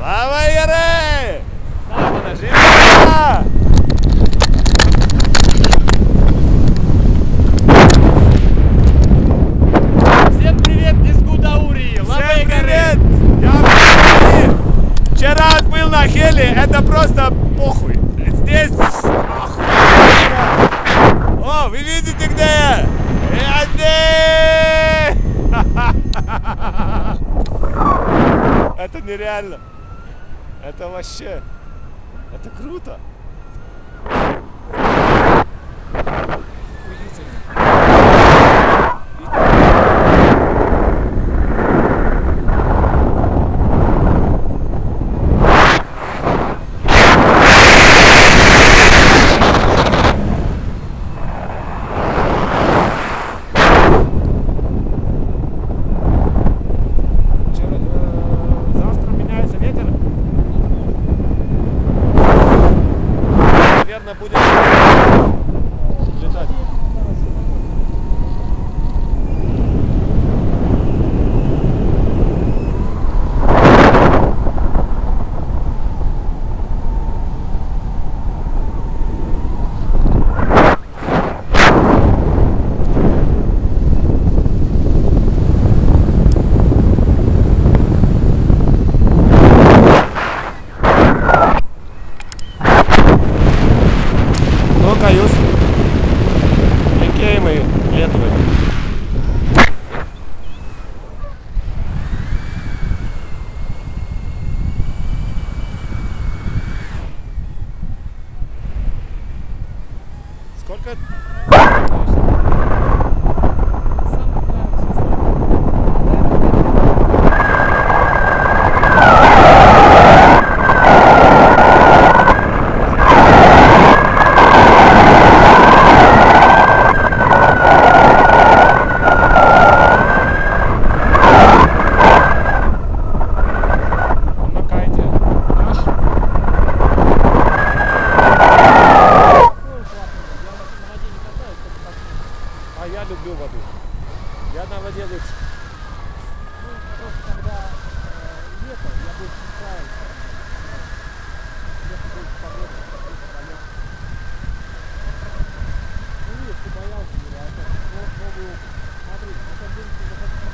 Давай, Яры! Да, подожди. Всем привет из Гудаурии. Всем привет! Я в Гудаурии. Вчера был на Хеле, это просто похуй. Здесь охуенно. О, вы видите, где я? Я здесь! Это нереально. Это вообще... Это круто. Завтра меняется ветер. Наверное, будет летать. Ну, каюсь. Линкеем и лентовый. Сколько? А я люблю воду. Я на воде лучше. Ну, просто когда лето, я был в Израиле. Лето будет погода, будет полет. Ну, видишь, ты боялся, а это новый опыт. Смотри, на самом деле ты захотел